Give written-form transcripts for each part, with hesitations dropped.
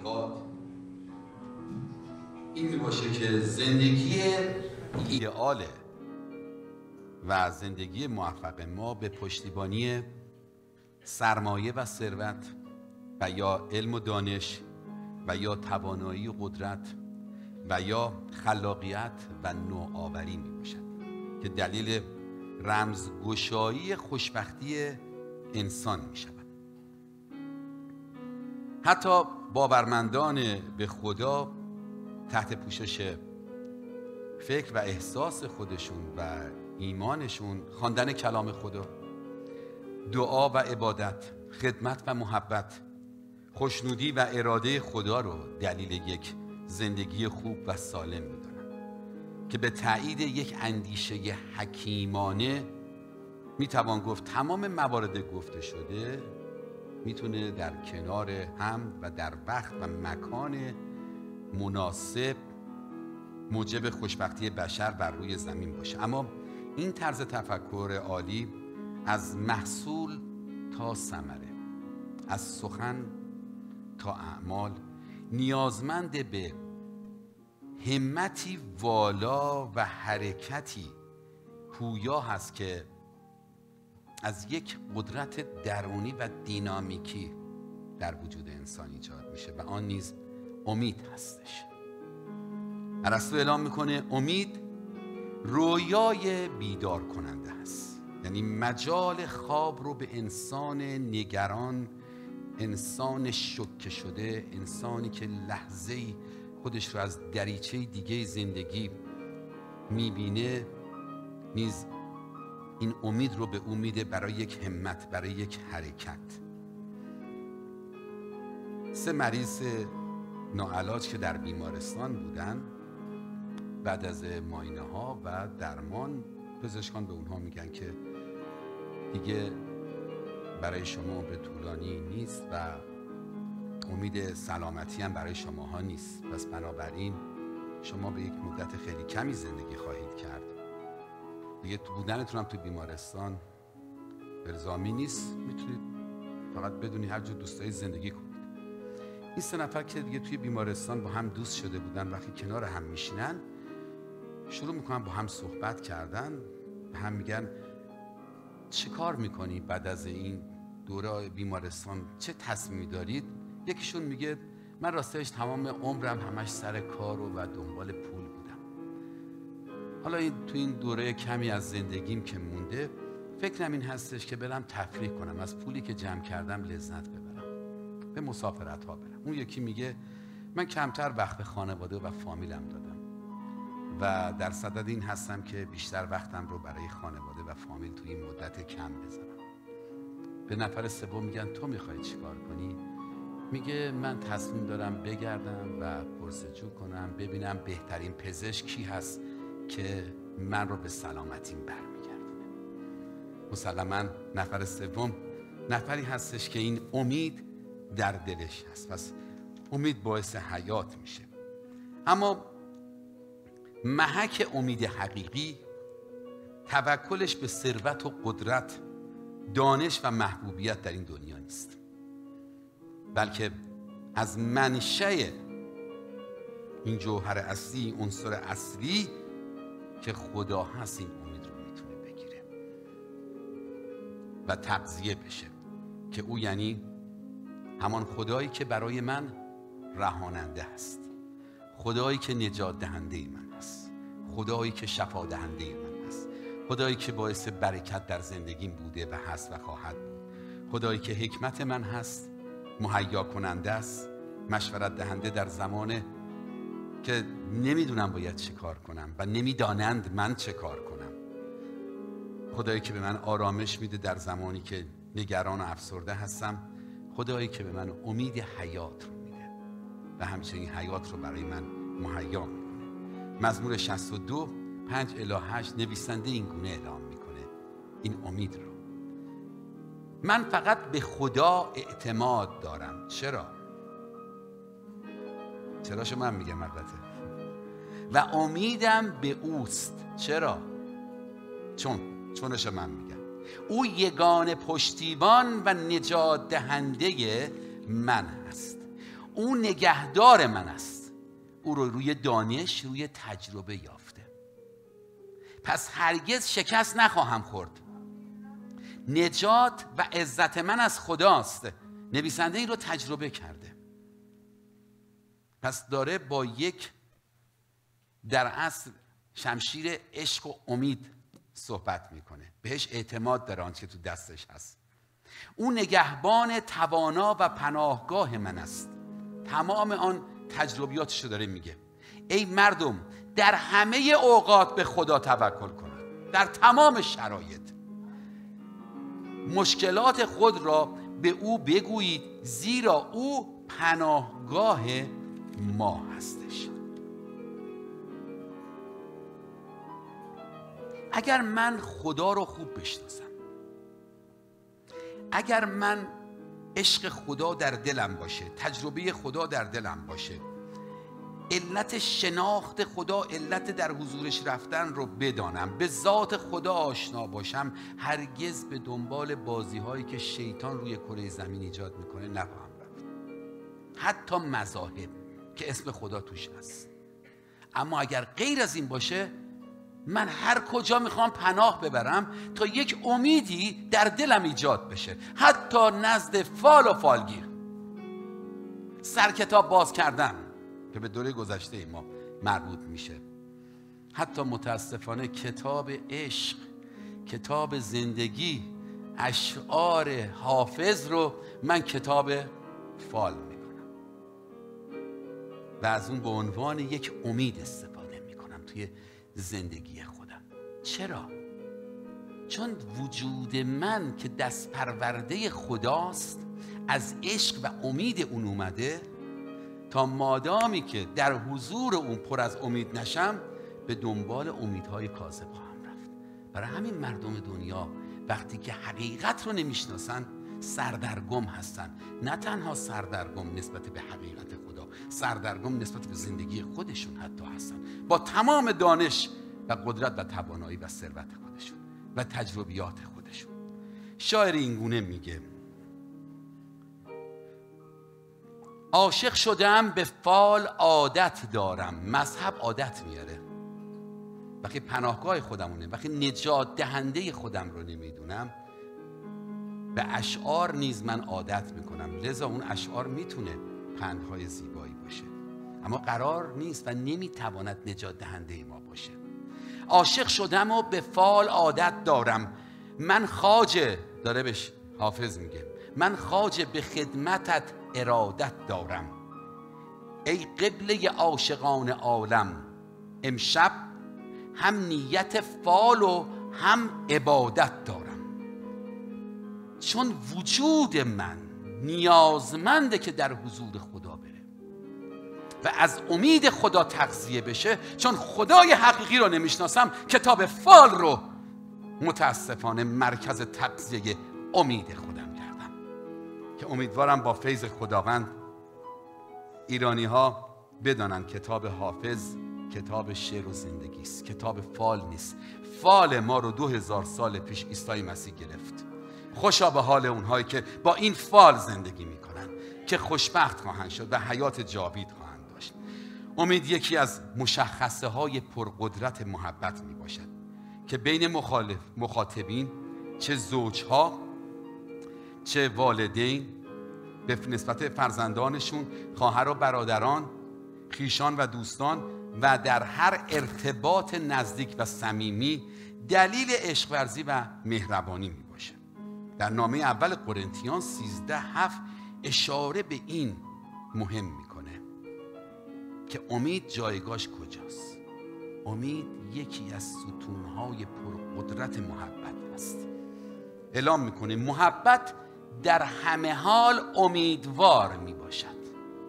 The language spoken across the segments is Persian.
اعتقاد این باشه که زندگی ایدئاله و زندگی موفق ما به پشتیبانی سرمایه و ثروت و یا علم و دانش و یا توانایی و قدرت و یا خلاقیت و نوآوری می باشد که دلیل رمزگشایی خوشبختی انسان می شود. حتی باورمندان به خدا تحت پوشش فکر و احساس خودشون و ایمانشون خواندن کلام خدا، دعا و عبادت، خدمت و محبت، خوشنودی و اراده خدا رو دلیل یک زندگی خوب و سالم می‌دونن که به تایید یک اندیشه حکیمانه میتوان گفت تمام موارد گفته شده میتونه در کنار هم و در وقت و مکان مناسب موجب خوشبختی بشر بر روی زمین باشه. اما این طرز تفکر عالی از محصول تا ثمره، از سخن تا اعمال نیازمند به همتی والا و حرکتی پویا هست که از یک قدرت درونی و دینامیکی در وجود انسان ایجاد میشه و آن نیز امید هستش. ارسطو اعلام میکنه امید رویای بیدار کننده هست، یعنی مجال خواب رو به انسان نگران، انسان شوکه شده، انسانی که لحظه‌ای خودش رو از دریچه دیگه زندگی میبینه، نیز این امید رو به او میده برای یک همت، برای یک حرکت. 3 مریض ناعلاج که در بیمارستان بودن، بعد از معاینه ها و درمان پزشکان به اونها میگن که دیگه برای شما عمر طولانی نیست و امید سلامتی هم برای شماها نیست، پس بنابراین شما به یک مدت خیلی کمی زندگی خواهید کرد، دیگه بودنتون هم تو بیمارستان الزامی نیست، میتونید فقط بدونی هر جور دوست دارید زندگی کنید. این 3 نفر که دیگه توی بیمارستان با هم دوست شده بودن، وقتی کنار هم میشینن شروع میکنن با هم صحبت کردن، به هم میگن چه کار میکنی بعد از این دوره بیمارستان، چه تصمیمی دارید؟ یکیشون میگه من راستش تمام عمرم همش سر کار و دنبال پول بودم، حالا تو این دوره کمی از زندگیم که مونده فکرم این هستش که برم تفریح کنم، از پولی که جمع کردم لذت ببرم، به مسافرت ها برم. اون یکی میگه من کمتر وقت به خانواده و فامیلم دادم و در صدد این هستم که بیشتر وقتم رو برای خانواده و فامیل توی این مدت کم بذارم. به نفر سوم میگن تو میخوای چیکار کنی؟ میگه من تصمیم دارم بگردم و پرسجو کنم ببینم بهترین پزشک کی هست که من رو به سلامتیم برمیگردونه. مسلماً نفر سوم نفری هستش که این امید در دلش هست، پس امید باعث حیات میشه. اما محک امید حقیقی توکلش به ثروت و قدرت، دانش و محبوبیت در این دنیا نیست، بلکه از منشأ این جوهر اصلی، عنصر اصلی که خدا هست این امید رو میتونه بگیره و تغذیه بشه، که او یعنی همان خدایی که برای من رهاننده هست، خدایی که نجات دهنده من هست، خدایی که شفا دهنده من هست، خدایی که باعث برکت در زندگیم بوده و هست و خواهد بود، خدایی که حکمت من هست، مهیا کننده است، مشورت دهنده در زمان که نمیدونم باید چه کار کنم و نمیدانند من چه کار کنم، خدایی که به من آرامش میده در زمانی که نگران و افسرده هستم، خدایی که به من امید حیات رو میده و همچنین حیات رو برای من مهیا میکنه. مزمور 62 5-8 نویسنده این گونه اعلام میکنه این امید رو: من فقط به خدا اعتماد دارم. چرا شما هم میگم البته، و امیدم به اوست. چرا؟ چونش من میگم او یگانه پشتیبان و نجات دهنده من هست. او نگهدار من است. او رو روی دانش، روی تجربه یافته. پس هرگز شکست نخواهم خورد. نجات و عزت من از خداست. نویسنده این رو تجربه کرده. پس داره با یک در اصل شمشیر عشق و امید صحبت میکنه. بهش اعتماد داره آنچه که تو دستش هست. او نگهبان توانا و پناهگاه من است. تمام آن تجربیاتش رو داره میگه. ای مردم، در همه اوقات به خدا توکل کنید. در تمام شرایط مشکلات خود را به او بگویید، زیرا او پناهگاه ما هستش. اگر من خدا رو خوب بشناسم، اگر من عشق خدا در دلم باشه، تجربه خدا در دلم باشه، علت شناخت خدا، علت در حضورش رفتن رو بدانم، به ذات خدا آشنا باشم، هرگز به دنبال بازی هایی که شیطان روی کره زمین ایجاد میکنه نخواهم رفت. حتی مذاهب که اسم خدا توش هست. اما اگر غیر از این باشه، من هر کجا میخوام پناه ببرم تا یک امیدی در دلم ایجاد بشه، حتی نزد فال و فالگیر. سرکتاب باز کردن که به دوره گذشته ما مربوط میشه. حتی متاسفانه کتاب عشق، کتاب زندگی، اشعار حافظ رو من کتاب فال میکنم و از اون به عنوان یک امید استفاده میکنم توی زندگی خودم. چرا؟ چون وجود من که دست پرورده خداست، از عشق و امید اون اومده، تا مادامی که در حضور اون پر از امید نشم، به دنبال امیدهای کاذب خواهم رفت. برای همین مردم دنیا وقتی که حقیقت رو نمیشناسن سردرگم هستن. نه تنها سردرگم نسبت به حقیقت خدا، سردرگم نسبت به زندگی خودشون حتی هستن، با تمام دانش و قدرت و توانایی و ثروت خودشون و تجربیات خودشون. شاعر اینگونه میگه: عاشق شدم به فال عادت دارم. مذهب عادت میاره. وقتی پناهگاه خودمونه، وقتی نجات دهنده خودم رو نمیدونم، به اشعار نیز من عادت میکنم. لذا اون اشعار میتونه پندهای زیبایی باشه، اما قرار نیست و نمیتواند نجات دهنده ما باشه. عاشق شدم و به فال عادت دارم. من خواجه، داره بهش حافظ میگه، من خواجه به خدمتت ارادت دارم. ای قبله عاشقان عالم، امشب هم نیت فال و هم عبادت دارم. چون وجود من نیازمنده که در حضور خدا بره و از امید خدا تغذیه بشه. چون خدای حقیقی رو نمیشناسم، کتاب فال رو متاسفانه مرکز تغذیه امید خودم کردم، که امیدوارم با فیض خداوند ایرانی ها بدانن کتاب حافظ کتاب شعر و زندگی است، کتاب فال نیست. فال ما رو 2000 سال پیش عیسی مسیح گرفت. خوشا به حال اونهایی که با این فال زندگی میکنن، که خوشبخت خواهند شد و حیات جاوید خواهند داشت. امید یکی از مشخصه های پرقدرت محبت می باشد که بین مخاطبین، چه زوجها چه والدین، به نسبت فرزندانشون، خواهر و برادران، خویشان و دوستان و در هر ارتباط نزدیک و صمیمی دلیل عشق ورزی و مهربانی می باشه. در نامه اول قرنتیان 13:7 اشاره به این مهم میکنه که امید جایگاهش کجاست. امید یکی از ستونهای پرقدرت محبت است. اعلام میکنه محبت در همه حال امیدوار می باشد.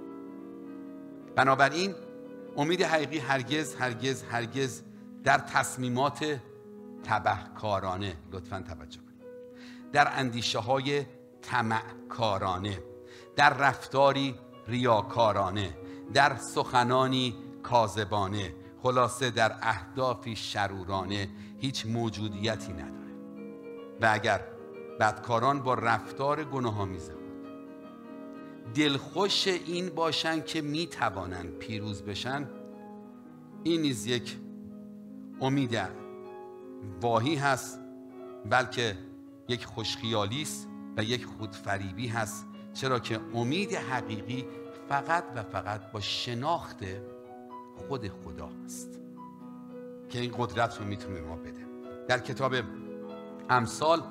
بنابراین امید حقیقی هرگز هرگز هرگز در تصمیمات تبهکارانه، لطفاً توجه کنید، در اندیشه های طمعکارانه، در رفتاری ریاکارانه، در سخنانی کاذبانه، خلاصه در اهدافی شرورانه هیچ موجودیتی نداره. و اگر بدکاران با رفتار گناه‌آمیز خود دلخوش این باشن که میتوانن پیروز بشن، این نیز یک امید واهی هست، بلکه یک خوشخیالی است و یک خودفریبی هست. چرا که امید حقیقی فقط و فقط با شناخت خود خدا هست که این قدرت رو میتونه ما بده. در کتاب امثال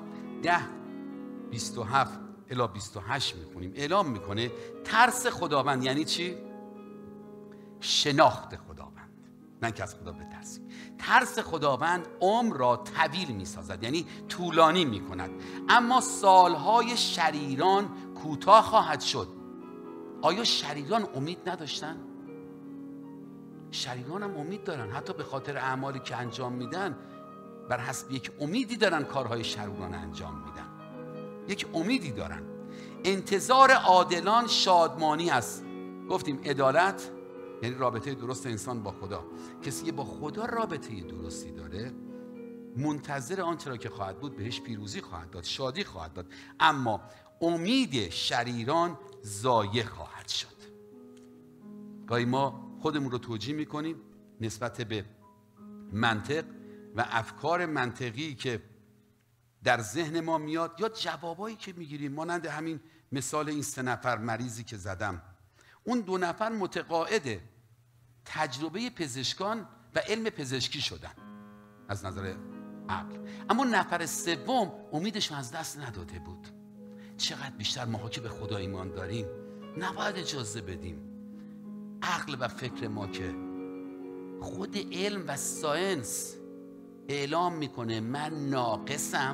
10:27 الی 28 میخونیم، اعلام میکنه ترس خداوند یعنی چی؟ شناخت خداوند، نه که از خدا بترسیم. ترس خداوند عمر را طویل میسازد، یعنی طولانی میکند، اما سالهای شریران کوتاه خواهد شد. آیا شریران امید نداشتن؟ شریران هم امید دارن، حتی به خاطر اعمالی که انجام میدن بر حسب یک امیدی دارن کارهای شریران انجام میدن، یک امیدی دارن. انتظار عادلان شادمانی است. گفتیم عدالت یعنی رابطه درست انسان با خدا. کسی که با خدا رابطه درستی داره منتظر آنچه را که خواهد بود بهش پیروزی خواهد داد، شادی خواهد داد، اما امید شریران ضایع خواهد شد. گاهی ما خودمون رو توجیه میکنیم نسبت به منطق و افکار منطقی که در ذهن ما میاد یا جوابایی که میگیریم، مانند همین مثال این 3 نفر مریضی که زدم. اون 2 نفر متقاعد تجربه پزشکان و علم پزشکی شدن از نظر عقل، اما نفر سوم امیدش از دست نداده بود. چقدر بیشتر ماها که به خدا ایمان داریم نباید اجازه بدیم عقل و فکر ما که خود علم و ساینس اعلام میکنه من ناقصم،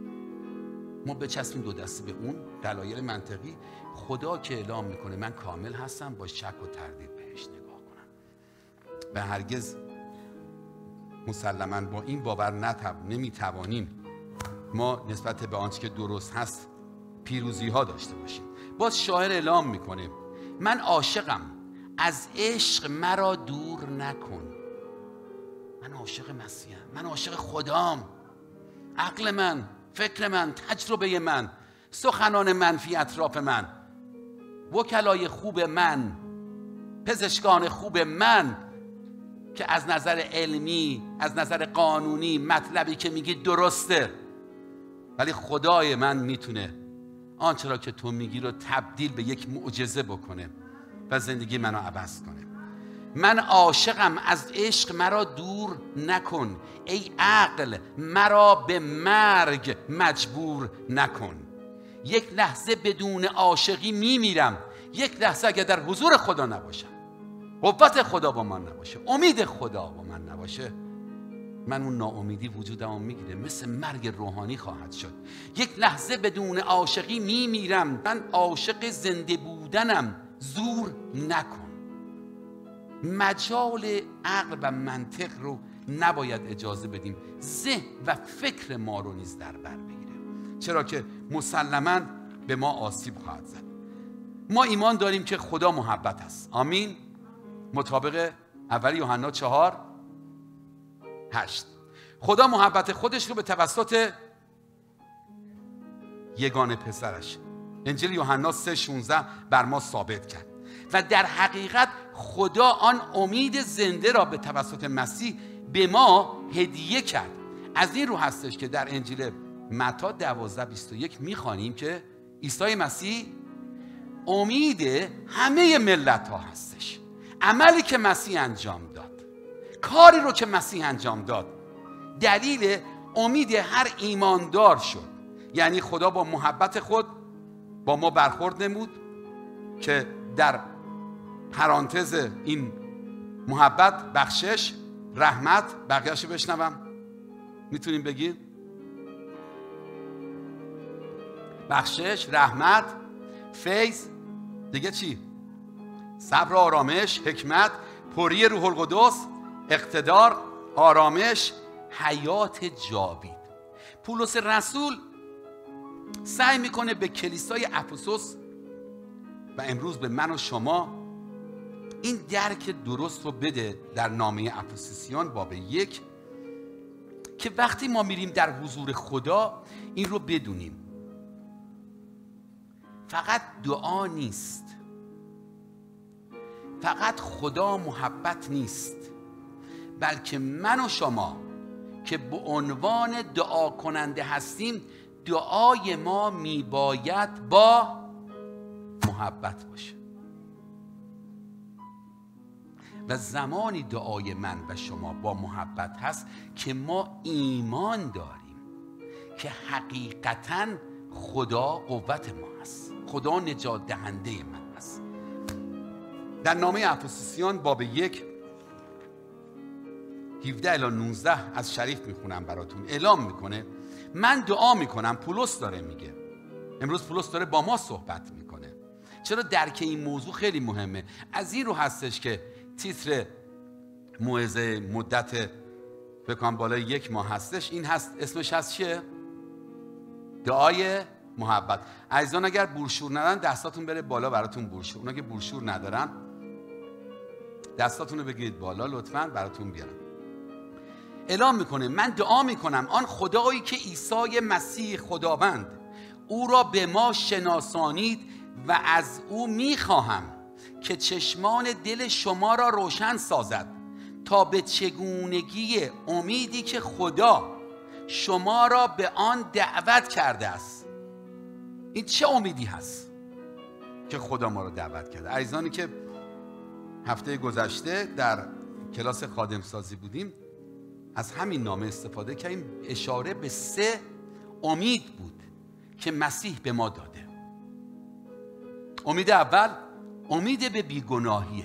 ما بچسبیم 2 دسته به اون دلایل منطقی. خدا که اعلام میکنه من کامل هستم، با شک و تردید بهش نگاه کنم. و هرگز مسلماً با این باور نمیتوانیم ما نسبت به آنچه که درست هست پیروزی ها داشته باشیم. باز شاعر اعلام میکنه من عاشقم، از عشق مرا دور نکن. من عاشق مسیحم، من عاشق خدام. عقل من، فکر من، تجربه من، سخنان منفی اطراف من، وکلای خوب من، پزشکان خوب من که از نظر علمی، از نظر قانونی مطلبی که میگی درسته، ولی خدای من میتونه آنچه را که تو میگی رو تبدیل به یک معجزه بکنه و زندگی منو عوض کنه. من عاشقم، از عشق مرا دور نکن، ای عقل مرا به مرگ مجبور نکن. یک لحظه بدون عاشقی میمیرم، یک لحظه اگر در حضور خدا نباشم، قوت خدا با من نباشه، امید خدا با من نباشه، من اون ناامیدی وجودمو میگیره، مثل مرگ روحانی خواهد شد. یک لحظه بدون عاشقی میمیرم، من عاشق زنده بودنم، زور نکن. مجال عقل و منطق رو نباید اجازه بدیم ذهن و فکر ما رو نیز در بر بگیره، چرا که مسلماً به ما آسیب خواهد زد. ما ایمان داریم که خدا محبت است، آمین، مطابق اول یوحنا 4:8. خدا محبت خودش رو به توسط یگانه پسرش، انجیل یوحنا 3:16 بر ما ثابت کرد و در حقیقت خدا آن امید زنده را به توسط مسیح به ما هدیه کرد. از این رو هستش که در انجیل متی 12:21 میخوانیم که عیسی مسیح امید همه ملت ها هستش. عملی که مسیح انجام داد، کاری رو که مسیح انجام داد، دلیل امید هر ایماندار شد. یعنی خدا با محبت خود با ما برخورد نمود که در پرانتز این محبت بخشش، رحمت، بقیه‌شو بشنوم میتونیم بگیم بخشش، رحمت، فیض، دیگه چی؟ صبر، آرامش، حکمت، پری روح القدس، اقتدار، آرامش، حیات جاوید. پولس رسول سعی میکنه به کلیسای افسوس و امروز به من و شما این درک درست رو بده در نامه افسوسیان باب 1 که وقتی ما میریم در حضور خدا این رو بدونیم. فقط دعا نیست، فقط خدا محبت نیست، بلکه من و شما که به عنوان دعا کننده هستیم، دعای ما میباید با محبت باشه. و زمانی دعای من و شما با محبت هست که ما ایمان داریم که حقیقتاً خدا قوت ما هست، خدا نجات دهنده من هست. در نامه افسوسیان باب 1 17 الی 19 از شریف میخونم براتون. اعلام میکنه من دعا میکنم، پولس داره میگه، امروز پولس داره با ما صحبت میکنه. چرا درک این موضوع خیلی مهمه؟ از این رو هستش که تیتر موعظه مدت بکنم بالای 1 ماه هستش، این هست، اسمش هست چیه؟ دعای محبت. عزیزان اگر بروشور ندارن دستاتون بره بالا براتون بروشور، اونا که بروشور ندارن دستاتون رو بگیرید بالا لطفاً براتون بیارم. اعلام میکنه من دعا میکنم آن خدایی که عیسی مسیح خداوند او را به ما شناسانید و از او میخواهم که چشمان دل شما را روشن سازد تا به چگونگی امیدی که خدا شما را به آن دعوت کرده است. این چه امیدی هست که خدا ما را دعوت کرده؟ عزیزانی که هفته گذشته در کلاس خادم سازی بودیم از همین نامه استفاده کردیم. اشاره به 3 امید بود که مسیح به ما داده. امید اول امید به بیگناهیه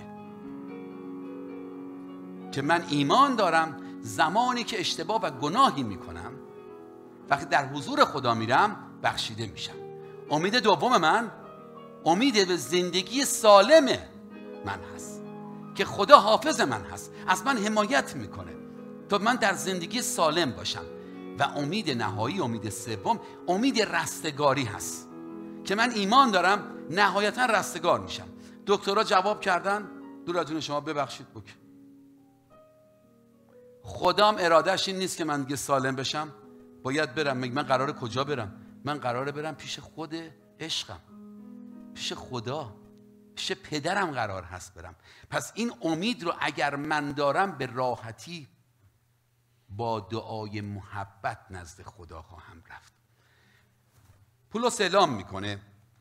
که من ایمان دارم زمانی که اشتباه و گناهی میکنم وقتی در حضور خدا میرم بخشیده میشم. امید دوم من امید به زندگی سالم من هست که خدا حافظ من هست، از من حمایت میکنه تا من در زندگی سالم باشم. و امید نهایی، امید سوم، امید رستگاری هست که من ایمان دارم نهایتا رستگار میشم. دکترها جواب کردن دور از جون شما ببخشید بک، خدام ارادهش این نیست که من دیگه سالم بشم، باید برم. من قراره کجا برم؟ من قراره برم پیش خود عشقم، پیش خدا، پیش پدرم قرار هست برم. پس این امید رو اگر من دارم به راحتی با دعای محبت نزد خدا خواهم رفت. پولس اعلام میکنه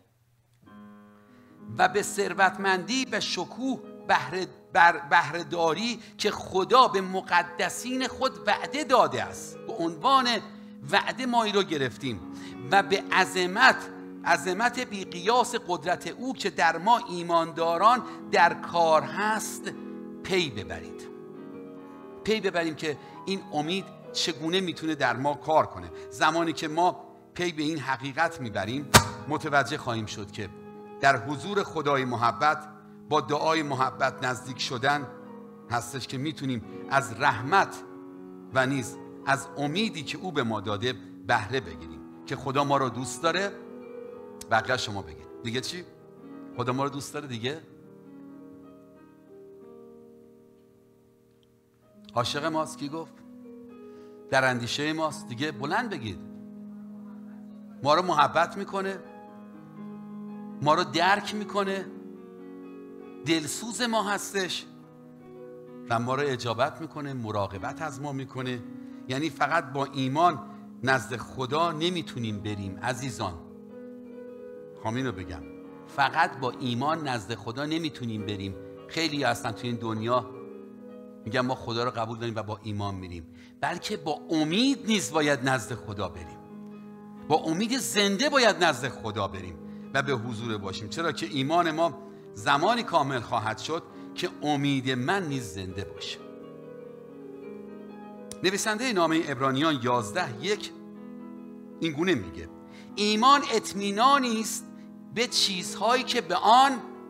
و به ثروتمندی و شکوه بهره‌داری که خدا به مقدسین خود وعده داده است. به عنوان وعده ما این رو گرفتیم. و به عظمت بی قیاس قدرت او که در ما ایمانداران در کار هست پی ببرید. پی ببریم که این امید چگونه میتونه در ما کار کنه. زمانی که ما پی به این حقیقت میبریم متوجه خواهیم شد که در حضور خدای محبت با دعای محبت نزدیک شدن هستش که میتونیم از رحمت و نیز از امیدی که او به ما داده بهره بگیریم. که خدا ما رو دوست داره. بقیه شما بگید دیگه چی؟ خدا ما رو دوست داره دیگه؟ عاشق ماست. کی گفت؟ در اندیشه ماست دیگه. بلند بگید. ما رو محبت میکنه، ما رو درک میکنه، دلسوز ما هستش و ما رو اجابت میکنه، مراقبت از ما میکنه. یعنی فقط با ایمان نزد خدا نمیتونیم بریم عزیزان. خامین رو بگم، فقط با ایمان نزد خدا نمیتونیم بریم. خیلی هستن توی این دنیا میگن ما خدا رو قبول داریم و با ایمان میریم، بلکه با امید نیز باید نزد خدا بریم. با امید زنده باید نزد خدا بریم و به حضور باشیم. چرا که ایمان ما زمانی کامل خواهد شد که امید من نیز زنده باشه. نویسنده نامه عبرانیان 11:1 این گونه میگه ایمان اطمینانی است به چیزهایی که به آن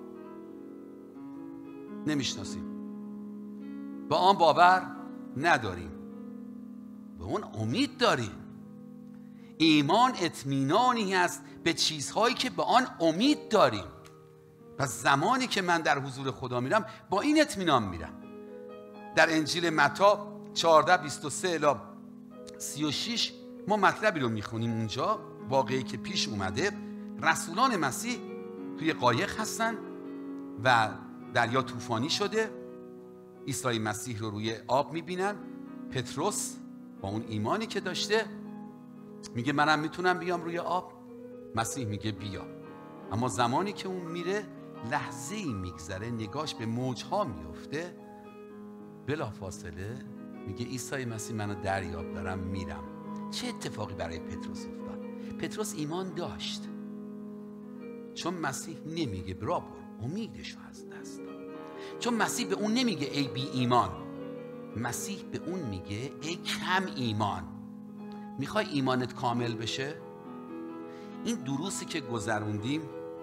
نمیشناسیم، به آن باور نداریم، به اون امید داریم. ایمان اطمینانی است به چیزهایی که به آن امید داریم. پس زمانی که من در حضور خدا میرم با این اطمینان میرم. در انجیل متی 14:23 الی 36 ما مطلبی رو میخونیم اونجا، واقعی که پیش اومده. رسولان مسیح توی قایق هستن و دریا طوفانی شده، عیسی مسیح رو روی آب میبینن. پتروس با اون ایمانی که داشته میگه منم میتونم بیام روی آب. مسیح میگه بیا. اما زمانی که اون میره لحظه ای میگذره، نگاش به موجها میفته، بلا فاصله میگه عیسی مسیح منو دریاب، دارم میرم. چه اتفاقی برای پتروس افتاد؟ پتروس ایمان داشت، چون مسیح نمیگه برو برو، امیدشو از دست داد. چون مسیح به اون نمیگه ای بی ایمان، مسیح به اون میگه ای کم ایمان. میخوای ایمانت کامل بشه؟ این دروسی که گذروندیم،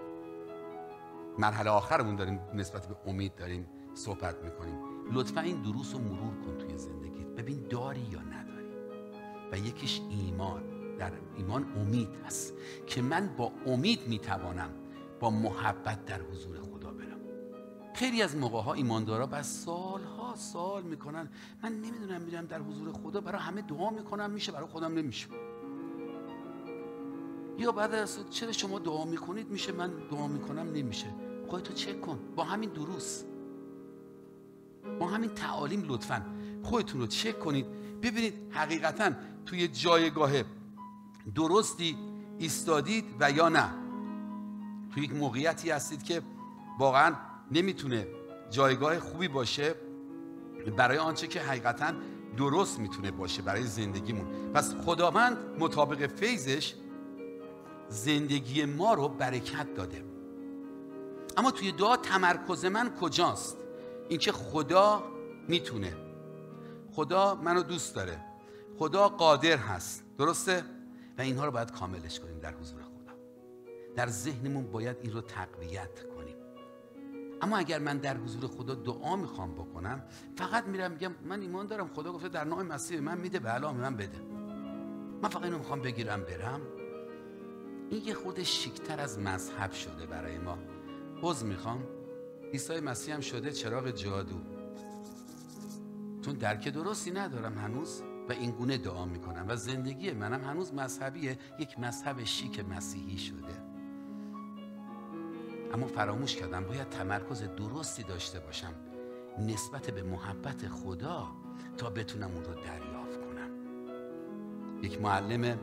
مرحله آخرمون داریم نسبت به امید داریم صحبت میکنیم، لطفا این دروس رو مرور کن توی زندگیت، ببین داری یا نداری. و یکیش ایمان. در ایمان امید هست که من با امید میتوانم با محبت در حضور خدا برم. خیلی از موقع ها ایماندارا بس سالها سال میکنن من نمیدونم میرم در حضور خدا، برای همه دعا میکنم میشه، برای خودم نمیشه. یا بعد از چرا شما دعا میکنید میشه، من دعا میکنم نمیشه. خودتو چک کن با همین دروس، با همین تعالیم. لطفاً خودتون رو چک کنید ببینید حقیقتاً توی جایگاه درستی ایستادید و یا نه. توی یک موقعیتی هستید که واقعاً نمیتونه جایگاه خوبی باشه برای آنچه که حقیقتاً درست میتونه باشه برای زندگیمون. پس خداوند مطابق فیضش زندگی ما رو برکت داده. اما توی دعا تمرکز من کجاست؟ اینکه خدا میتونه، خدا منو دوست داره، خدا قادر هست، درسته؟ و اینها رو باید کاملش کنیم در حضور خدا. در ذهنمون باید این رو تقویت کنیم. اما اگر من در حضور خدا دعا میخوام بکنم، فقط میرم میگم من ایمان دارم، خدا گفته در نام مسیح من میده، به علاوه من بده، من فقط اینو میخوام بگیرم برم. این یه خورده شیک‌تر از مذهب شده برای ما. عذر میخوام، عیسی مسیح هم شده چراغ جادو، چون درک درستی ندارم هنوز و این گونه دعا میکنم و زندگی منم هنوز مذهبیه، یک مذهب شیک مسیحی شده. اما فراموش کردم باید تمرکز درستی داشته باشم نسبت به محبت خدا تا بتونم اون رو دریافت کنم. یک معلم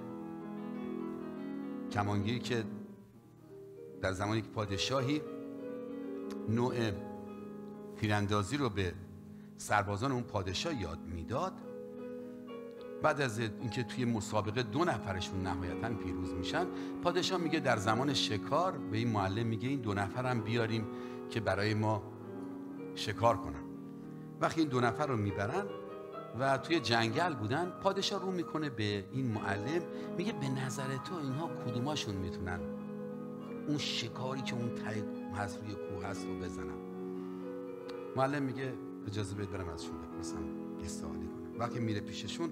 کمانگیری که در زمانی که پادشاهی نوع تیراندازی رو به سربازان اون پادشاه یاد میداد، بعد از اینکه توی مسابقه 2 نفرشون نهایتاً پیروز میشن، پادشاه میگه در زمان شکار به این معلم میگه این 2 نفر هم بیاریم که برای ما شکار کنن. وقتی این 2 نفر رو میبرن و توی جنگل بودن، پادشاه رو میکنه به این معلم میگه به نظر تو اینها کدوماشون میتونن اون شکاری که اون ته هست روی کوه هست رو بزنن؟ معلم میگه اجازه بدید برم ازشون بپرسم یه سوالی کنم. وقتی میره پیششون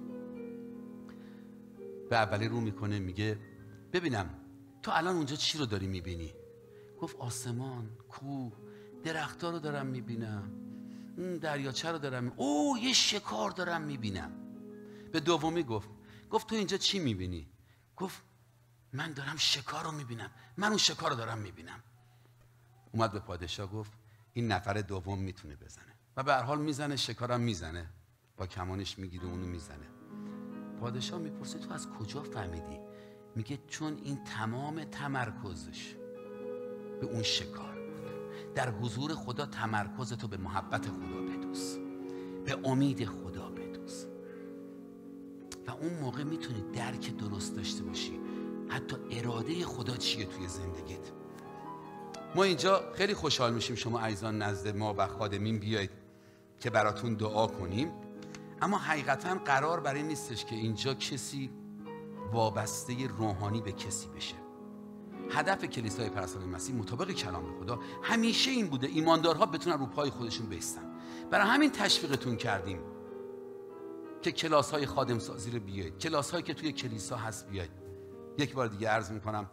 به اولی رو میکنه میگه ببینم تو الان اونجا چی رو داری میبینی؟ گفت آسمان، کوه، درخت‌ها رو دارم میبینم، دریاچه رو دارم اوه یه شکار دارم میبینم. به دومی گفت تو اینجا چی میبینی؟ گفت من دارم شکار رو میبینم، من اون شکار رو دارم میبینم. اومد به پادشاه گفت این نفر دوم میتونه بزنه و به هر حال میزنه، شکارم میزنه، با کمانش میگیره اونو میزنه. پادشاه میپرسه تو از کجا فهمیدی؟ میگه چون این تمام تمرکزش به اون شکار بود. در حضور خدا تمرکزتو به محبت خدا بدوز، به امید خدا بدوز و اون موقع میتونی درک درست داشته باشی حتی اراده خدا چیه توی زندگیت. ما اینجا خیلی خوشحال میشیم شما عزیزان نزد ما و خادمین بیایید که براتون دعا کنیم، اما حقیقتا قرار برای نیستش که اینجا کسی وابسته روحانی به کسی بشه. هدف کلیسای پرستار مسیح مطابق کلام خدا همیشه این بوده ایماندارها بتونن رو پای خودشون بایستن. برای همین تشویقتون کردیم که کلاس‌های خادم سازی رو بیایید، کلاس‌هایی که توی کلیسا هست بیایید. یک بار دیگه عرض میکنم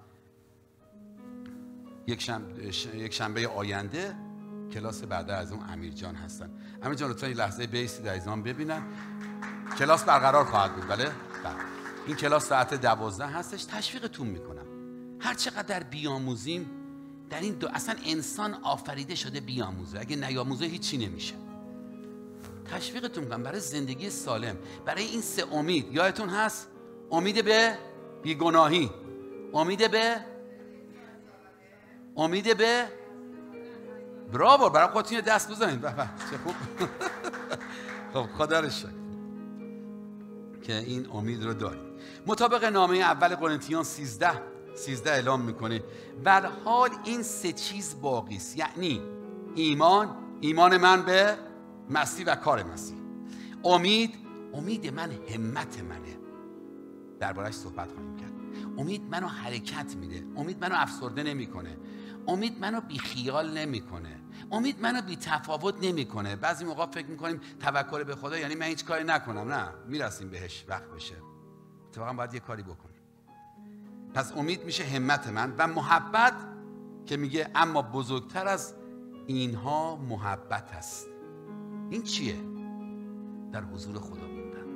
یک شنبه آینده کلاس بعد از اون امیر جان هستن. امیر جان لطفا یه لحظه بیستید عزیزان ببینن. کلاس برقرار خواهد بود. بله این کلاس ساعت 12 هستش. تشویقتون میکنم هر چقدر بیاموزیم در این اصلا انسان آفریده شده بیاموزه، اگه نیاموزه هیچی نمیشه. تشویقتون میکنم برای زندگی سالم، برای این 3 امید. یادتون هست؟ امید به بیگناهی، امید به براو، برای خودتون دست بزنید. چه خوب. خب خدا رو شکر که این امید رو داریم. مطابق نامه اول قرنتیان 13 اعلام میکنه بر حال این 3 چیز باقی است، یعنی ایمان من به مسیح و کار مسیح، امید من همت منه، درباره‌اش صحبت خواهیم کرد. امید منو حرکت میده، امید منو افسرده نمیکنه، امید منو بیخیال نمیکنه، امید منو بی تفاوت نمیکنه. بعضی موقع فکر میکنیم توکل به خدا یعنی من هیچ کاری نکنم، نه، میرسیم بهش وقت بشه، اتفاقا باید یه کاری بکنیم. پس امید میشه همت من و محبت که میگه اما بزرگتر از اینها محبت است. این چیه؟ در حضور خدا موندن،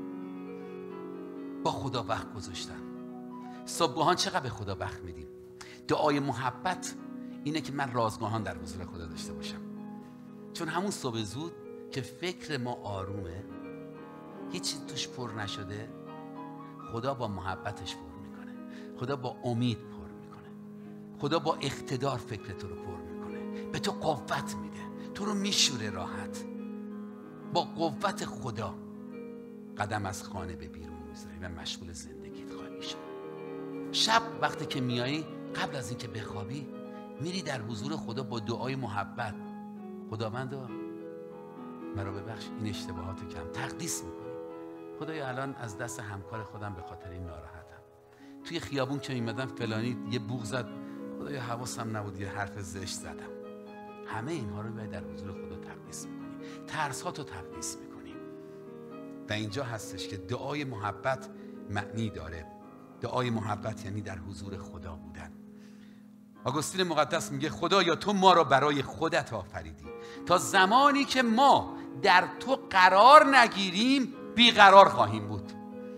با خدا وقت گذاشتن. صبحان چقدر به خدا وقت میدیم؟ دعای محبت اینه که من رازگاهان در حضور خدا داشته باشم، چون همون صبح زود که فکر ما آرومه، هیچی توش پر نشده، خدا با محبتش پر میکنه، خدا با امید پر میکنه، خدا با اقتدار فکر تو رو پر میکنه، به تو قوت میده، تو رو میشوره راحت. با قوت خدا قدم از خانه به بیرون میذاری و مشغول زندگیت خواهی شد. شب وقتی که میایی، قبل از اینکه بخوابی، میری در حضور خدا با دعای محبت، خداوندا مرا ببخش، این اشتباهاتو کردم، تقدیس میکنی. خدایا الان از دست همکار خودم به خاطر این ناراحتم، توی خیابون که میمدم فلانی یه بوق زد، خدایا حواسم نبود یه حرف زشت زدم. همه اینها رو باید در حضور خدا تقدیس میکنی، ترساتو تقدیس میکنی. و اینجا هستش که دعای محبت معنی داره. دعای محبت یعنی در حضور خدا بودن. آگوستین مقدس میگه خدایا تو ما را برای خودت آفریدی، تا زمانی که ما در تو قرار نگیریم بیقرار خواهیم بود.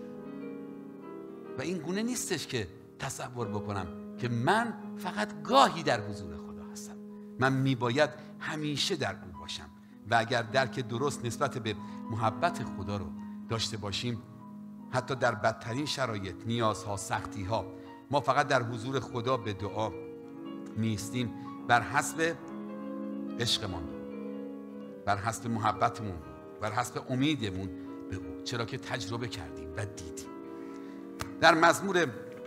و این گونه نیستش که تصور بکنم که من فقط گاهی در حضور خدا هستم. من میباید همیشه در او باشم. و اگر درک درست نسبت به محبت خدا رو داشته باشیم، حتی در بدترین شرایط، نیازها، سختیها، ما فقط در حضور خدا به دعا نیستیم، بر حسب عشقمون، بر حسب محبتمون، بر حسب امیدمون به او، چرا که تجربه کردیم و دیدیم. در مزمور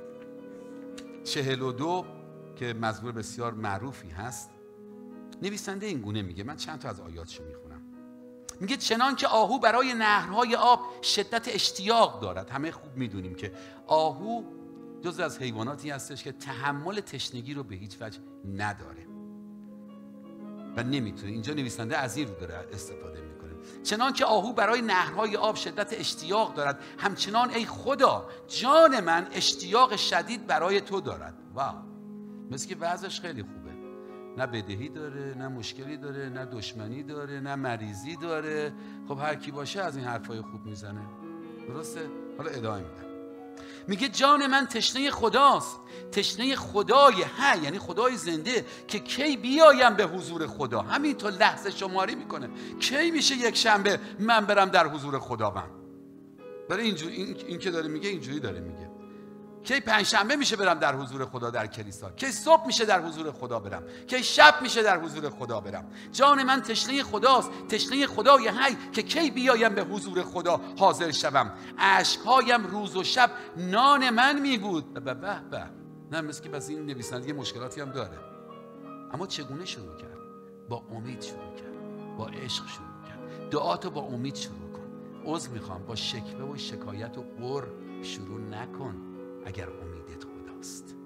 42 که مزمور بسیار معروفی هست، نویسنده این گونه میگه، من چند تا از آیاتشو میخونم. میگه چنان که آهو برای نهرهای آب شدت اشتیاق دارد. همه خوب میدونیم که آهو جز از حیواناتی هستش که تحمل تشنگی رو به هیچ وجه نداره و نمیتونه. اینجا نویسنده از این رو داره استفاده میکنه. چنان که آهو برای نهرهای آب شدت اشتیاق دارد، همچنان ای خدا جان من اشتیاق شدید برای تو دارد. واو، مثل که وضعش خیلی خوبه، نه بدهی داره، نه مشکلی داره، نه دشمنی داره، نه مریضی داره. خب هر کی باشه از این حرفای خوب میزنه، درسته؟ حالا ادامه میدم. میگه جان من تشنه خداست، تشنه خدای حی، یعنی خدای زنده، که کی بیایم به حضور خدا. همینطور لحظه شماری میکنه، کی میشه یک شنبه من برم در حضور خداوند. برای اینجوری این که داره میگه، اینجوری داره میگه کی پنجشنبه میشه برم در حضور خدا در کلیسا، کی صبح میشه در حضور خدا برم، کی شب میشه در حضور خدا برم. جان من تشنه خداست، تشنه خدای حی، که کی بیایم به حضور خدا حاضر شوم. اشکهایم روز و شب نان من میبود. به به به، نه مثل که بس این نویسنده مشکلاتی هم داره، اما چگونه شروع کرد؟ با امید شروع کرد، با عشق شروع کرد. دعاتو با امید شروع کن. عذر میخوام، با شکوه و شکایت و غر شروع نکن اگر امیدت خداست.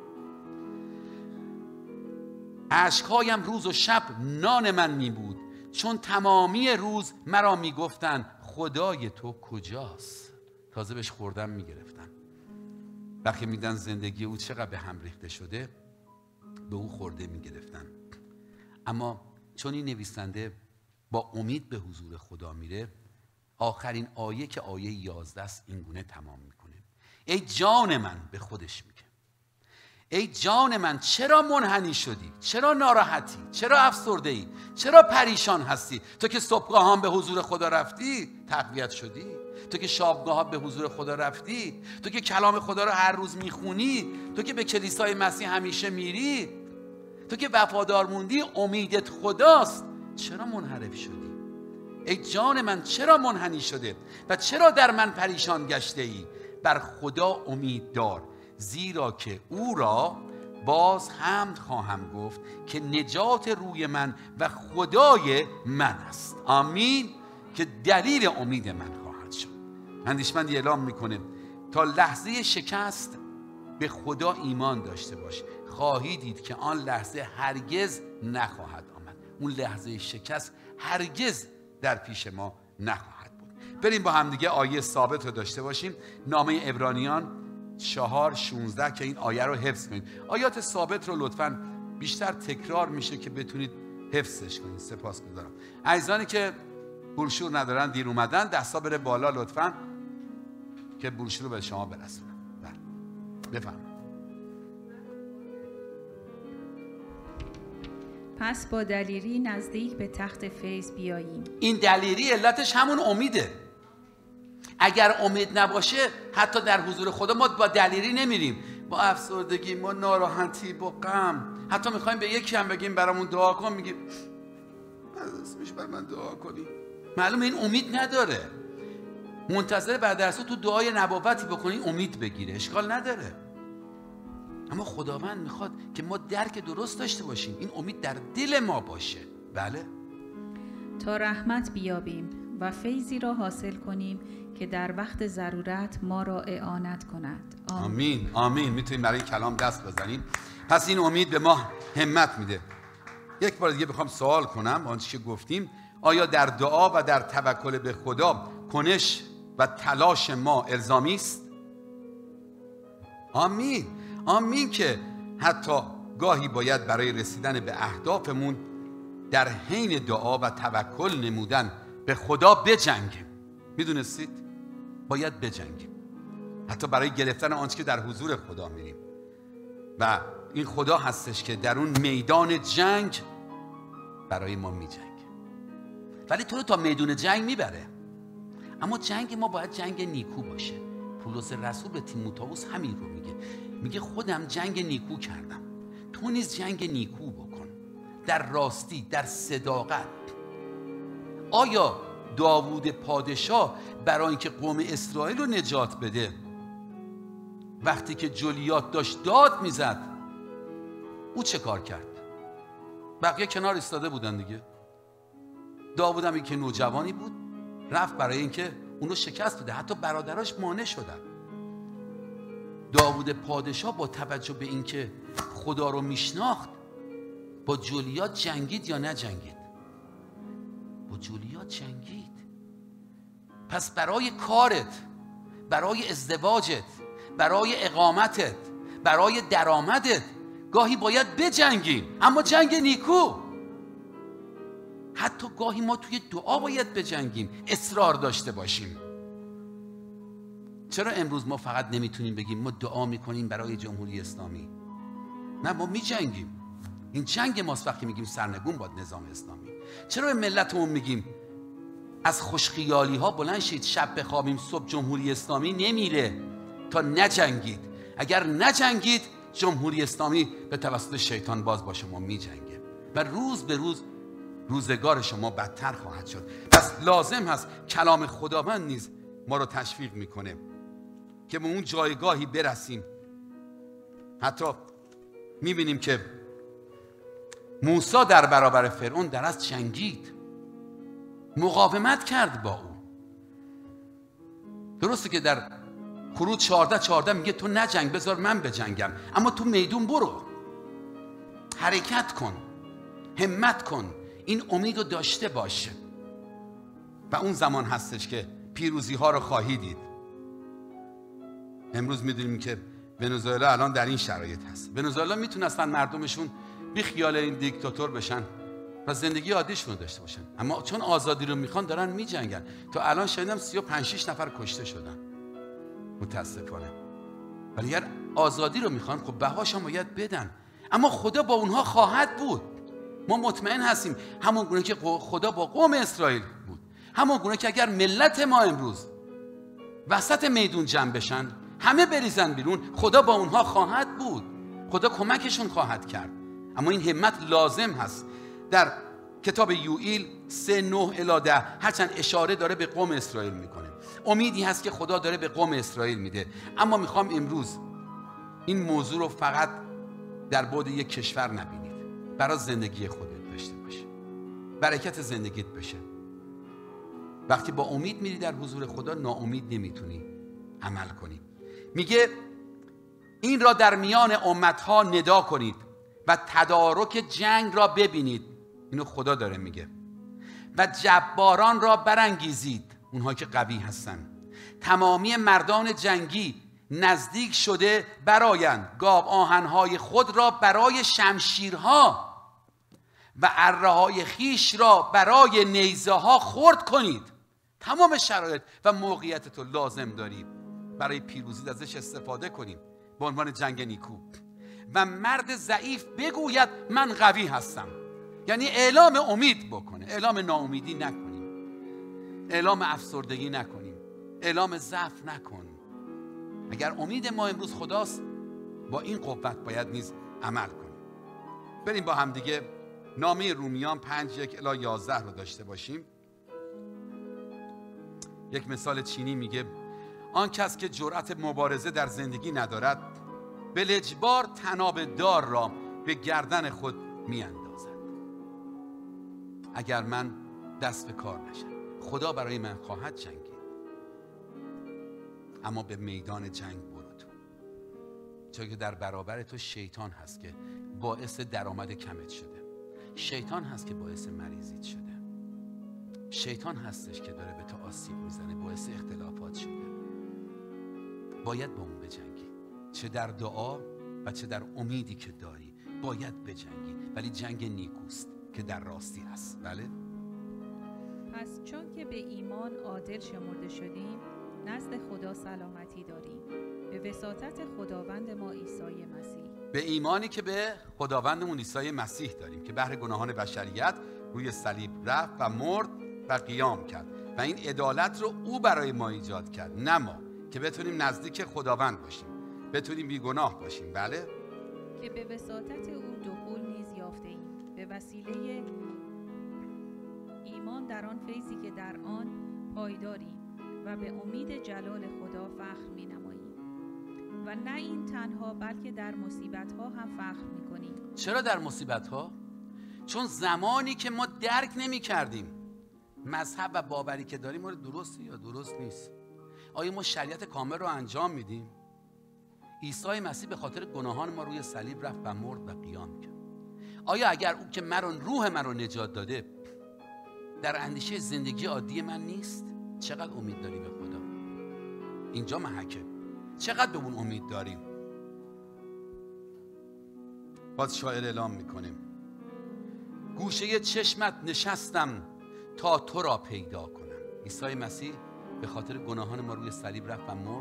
اشکهایم روز و شب نان من می بود، چون تمامی روز مرا می گفتن خدای تو کجاست. تازه بهش خوردن می گرفتن. وقتی میدن زندگی او چقدر به هم ریخته شده، به او خورده می گرفتن. اما چون این نویسنده با امید به حضور خدا میره، آخرین آیه که آیه 11 است این گونه تمام میکنه. ای جان من، به خودش میگه، ای جان من چرا منحنی شدی؟ چرا ناراحتی؟ چرا افسرده ای؟ چرا پریشان هستی؟ تو که صبحگاهان به حضور خدا رفتی تقویت شدی؟ تو که شبگاهان به حضور خدا رفتی؟ تو که کلام خدا رو هر روز میخونی؟ تو که به کلیسای مسیح همیشه میری؟ تو که وفادار موندی، امیدت خداست، چرا منحرف شدی؟ ای جان من چرا منحنی شده و چرا در من پریشان گشته ای؟ بر خدا امید دار، زیرا که او را باز حمد خواهم گفت که نجات روی من و خدای من است. آمین. که دلیل امید من خواهد شد. اندیشمند اعلام میکنه تا لحظه شکست به خدا ایمان داشته باش، خواهی دید که آن لحظه هرگز نخواهد آمد. اون لحظه شکست هرگز در پیش ما نخواهد بود. بریم با همدیگه آیه ثابت رو داشته باشیم. نامه عبرانیان 4:16 که این آیه رو حفظ کنید. آیات ثابت رو لطفاً بیشتر تکرار میشه که بتونید حفظش کنید. سپاسگزارم. عزیزانی که بروشور ندارن دیر اومدن، دستا بره بالا لطفاً که بروشور رو به شما برسونم. بفرمایید. پس با دلیری نزدیک به تخت فیض بیاییم. این دلیری علتش همون امیده. اگر امید نباشه حتی در حضور خدا ما با دلیری نمیریم، با افسردگی، با ناراحتی، با غم. حتی میخوایم به یکی هم بگیم برامون دعا کن، میگیم از اسمش بر من دعا کنی. معلومه این امید نداره. منتظر بعد درس تو دعای نبوتی بکنی امید بگیره، اشکال نداره. اما خداوند میخواد که ما درک درست داشته باشیم، این امید در دل ما باشه. بله، تا رحمت بیابیم و فیضی را حاصل کنیم که در وقت ضرورت ما را اعانت کند. آمین. آمین. میتونیم برای کلام دست بزنیم. پس این امید به ما همت میده. یک بار دیگه بخوام سوال کنم آنچه که گفتیم، آیا در دعا و در توکل به خدا کنش و تلاش ما الزامی است؟ آمین. آمین. که حتی گاهی باید برای رسیدن به اهدافمون در حین دعا و توکل نمودن به خدا بجنگیم. میدونستید؟ باید بجنگیم، حتی برای گرفتن آنچه که در حضور خدا میریم. و این خدا هستش که در اون میدان جنگ برای ما میجنگه. ولی تو رو تا میدون جنگ میبره. اما جنگ ما باید جنگ نیکو باشه. پولس رسول به تیموتائوس همین رو میگه خودم جنگ نیکو کردم، تو نیز جنگ نیکو بکن، در راستی، در صداقت. آیا داوود پادشاه برای اینکه قوم اسرائیل رو نجات بده، وقتی که جولیات داشت داد میزد، او چه کار کرد؟ بقیه کنار ایستاده بودن دیگه. داوود هم که نوجوانی بود رفت برای اینکه اونو شکست بده. حتی برادراش مانع شدن. داوود پادشاه با توجه به اینکه خدا رو میشناخت با جولیات جنگید یا نه جنگید؟ با جولیات جنگید. پس برای کارت، برای ازدواجت، برای اقامتت، برای درآمدت گاهی باید بجنگیم، اما جنگ نیکو. حتی گاهی ما توی دعا باید بجنگیم، اصرار داشته باشیم. چرا امروز ما فقط نمیتونیم بگیم ما دعا میکنیم برای جمهوری اسلامی؟ نه، ما میجنگیم. این جنگ ماست وقتی میگیم سرنگون باد نظام اسلامی. چرا به ملتمون میگیم از خوشخیالی ها بلند شید، شب بخوابیم، صبح جمهوری اسلامی نمیره؟ تا نجنگید. اگر نجنگید جمهوری اسلامی به توسط شیطان باز با شما میجنگه و روز به روز روزگار شما بدتر خواهد شد. پس لازم هست کلام خداوند نیز ما رو تشویق میکنه که به اون جایگاهی برسیم. حتی میبینیم که موسی در برابر فرعون درست جنگید، مقاومت کرد با او. درسته که در خروج 14 میگه تو نجنگ، بذار من بجنگم، اما تو میدون برو، حرکت کن، همت کن، این امید رو داشته باشه و اون زمان هستش که پیروزی ها رو خواهی دید. امروز میدونیم که ونزوئلا الان در این شرایط هست. ونزوئلا میتونستن مردمشون بی خیال این دیکتاتور بشن و زندگی عادیشون رو داشته باشن، اما چون آزادی رو میخوان دارن میجنگن. تا الان شنیدم 35-6 نفر کشته شدن متاسفانه. ولی آزادی رو میخوان، خب بهاش هم باید بدن، اما خدا با اونها خواهد بود. ما مطمئن هستیم همون گونه که خدا با قوم اسرائیل بود، همون گونه که اگر ملت ما امروز وسط میدون جمع بشن، همه بریزن بیرون، خدا با اونها خواهد بود، خدا کمکشون خواهد کرد. اما این همت لازم هست. در کتاب یوئیل 3:9-10 هرچند اشاره داره به قوم اسرائیل میکنه، امیدی هست که خدا داره به قوم اسرائیل میده، اما میخوام امروز این موضوع رو فقط در بعد یک کشور نبینید، برای زندگی خودت داشته باشه، برکت زندگیت بشه. وقتی با امید میری در حضور خدا، ناامید نمیتونی عمل کنی. میگه این را در میان امتها ندا کنید و تدارک جنگ را ببینید، اینو خدا داره میگه، و جباران را برانگیزید، اونها که قوی هستن. تمامی مردان جنگی نزدیک شده برآیند، گاو آهنهای خود را برای شمشیرها و اره های خیش را برای نیزه ها خرد کنید. تمام شرایط و موقعیت تو لازم دارید برای پیروزی ازش استفاده کنیم به عنوان جنگ نیکو. و مرد ضعیف بگوید من قوی هستم، یعنی اعلام امید بکنه، اعلام ناامیدی نکنیم، اعلام افسردگی نکنیم، اعلام ضعف نکنیم. اگر امید ما امروز خداست، با این قوت باید نیز عمل کنیم. بریم با هم دیگه نامه رومیان 5:1-11 رو داشته باشیم. یک مثال چینی میگه آن کس که جرأت مبارزه در زندگی ندارد، به لجبار طناب دار را به گردن خود میاندازد. اگر من دست به کار نشم، خدا برای من خواهد جنگید، اما به میدان جنگ برو تو، چون که در برابر تو شیطان هست که باعث درآمد کمت شده، شیطان هست که باعث مریضیت شده، شیطان هستش که داره به تو آسیب میزنه، باعث اختلافات شده. باید با اون بجنگی، چه در دعا و چه در امیدی که داری باید بجنگی، ولی جنگ نیکوست که در راستی هست. بله؟ پس چون که به ایمان عادل شمرده شدیم، نزد خدا سلامتی داریم، به وساطت خداوند ما عیسی مسیح. به ایمانی که به خداوندمون عیسی مسیح داریم که بهر گناهان بشریت روی صلیب رفت و مرد و قیام کرد و این عدالت رو او برای ما ایجاد کرد، نه ما، که بتونیم نزدیک خداوند باشیم، بتونیم بیگناه باشیم. بله؟ که به وساطت او دخول نیز یافته ایم، به وسیله ایمان در آن فیضی که در آن پایداریم و به امید جلال خدا فخر می نماییم. و نه این تنها، بلکه در مصیبت ها هم فخر می کنیم. چرا در مصیبت ها؟ چون زمانی که ما درک نمی کردیم مذهب و باوری که داریم ما درسته یا درست نیست، آیا ما شریعت کامل رو انجام میدیم؟ عیسی مسیح به خاطر گناهان ما روی صلیب رفت و مرد و قیام کرد. آیا اگر او که روح من رو نجات داده در اندیشه زندگی عادی من نیست؟ چقدر امید داری به خدا؟ اینجا محکه، چقدر به اون امید داریم؟ باز شاعر اعلام میکنیم گوشه چشمت نشستم تا تو را پیدا کنم. عیسی مسیح به خاطر گناهان ما روی صلیب رفت و مرد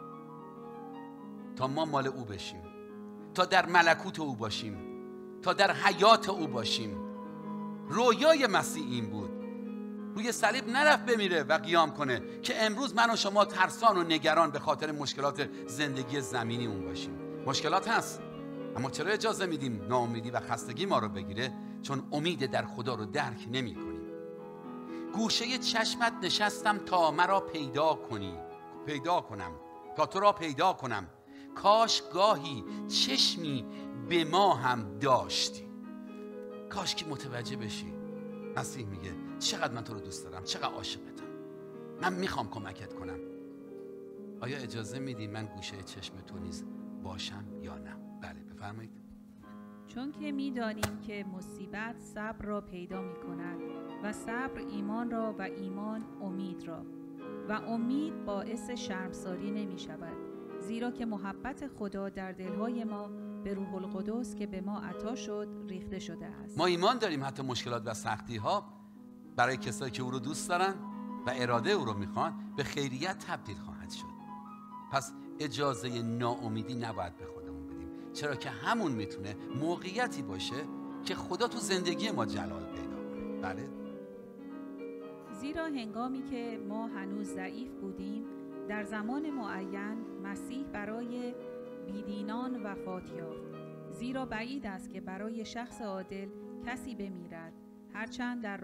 تا ما مال او بشیم، تا در ملکوت او باشیم، تا در حیات او باشیم. رویای مسیح این بود، روی صلیب نرفت بمیره و قیام کنه که امروز من و شما ترسان و نگران به خاطر مشکلات زندگی زمینی اون باشیم. مشکلات هست، اما چرا اجازه میدیم ناامیدی و خستگی ما رو بگیره؟ چون امید در خدا رو درک نمی کنیم. گوشه چشمت نشستم تا مرا پیدا کنم، تا تو را پیدا کنم. کاش گاهی چشمی به ما هم داشتی. کاش که متوجه بشی مسیح میگه چقدر من تو رو دوست دارم، چقدر عاشقتم، من میخوام کمکت کنم. آیا اجازه میدی من گوشه چشم تو نیز باشم یا نه؟ بله بفرمایید. چون که میدانیم که مصیبت صبر را پیدا می کند و صبر ایمان را و ایمان امید را و امید باعث شرمساری نمی شود، زیرا که محبت خدا در دلهای ما به روح القدس که به ما عطا شد ریخته شده است. ما ایمان داریم حتی مشکلات و سختی ها برای کسایی که او رو دوست دارن و اراده او رو میخوان به خیریت تبدیل خواهد شد. پس اجازه ناامیدی نباید به خودمون بدیم، چرا که همون میتونه موقعیتی باشه که خدا تو زندگی ما جلال پیدا کنه. بله؟ زیرا هنگامی که ما هنوز ضعیف بودیم، در زمان معین مسیح برای بیدینان وفات یافت. زیرا بعید است که برای شخص عادل کسی بمیرد، هرچند در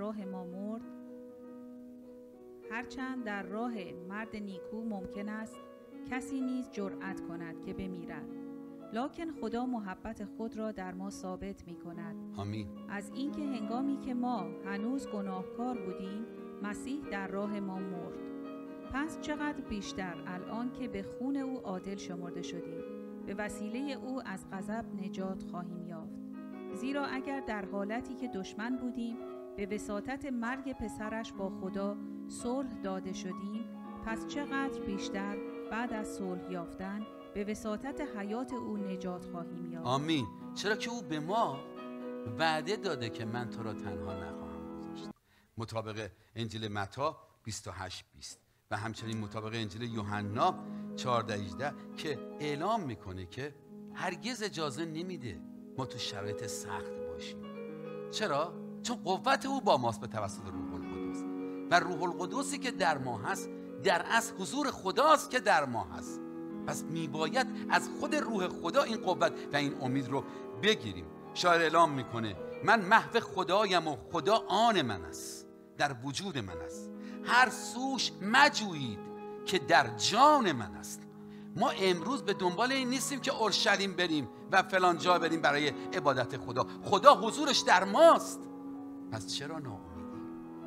راه مرد نیکو ممکن است کسی نیز جرأت کند که بمیرد، لکن خدا محبت خود را در ما ثابت می کند. آمین. از اینکه هنگامی که ما هنوز گناهکار بودیم، مسیح در راه ما مرد. پس چقدر بیشتر الان که به خون او عادل شمرده شدیم، به وسیله او از غضب نجات خواهیم یافت. زیرا اگر در حالتی که دشمن بودیم به وساطت مرگ پسرش با خدا صلح داده شدیم، پس چقدر بیشتر بعد از صلح یافتن به وساطت حیات او نجات خواهیم یافت. آمین. چرا که او به ما وعده داده که من تو را تنها نخواهم گذاشت، مطابق انجیل متی 28:20 و همچنین مطابق انجیل یوحنا 14:18 که اعلام میکنه که هرگز اجازه نمیده ما تو شرایط سخت باشیم. چرا؟ چون قوت او با ماست به توسط روح القدس، و روح القدسی که در ما هست در اصل حضور خداست که در ما هست. پس میباید از خود روح خدا این قوت و این امید رو بگیریم. شاعر اعلام میکنه من محو خدایم و خدا آن من است، در وجود من است، هر سوش مجویید که در جان من است. ما امروز به دنبال این نیستیم که اورشلیم بریم و فلان جا بریم برای عبادت خدا. خدا حضورش در ماست. پس چرا ناامیدی؟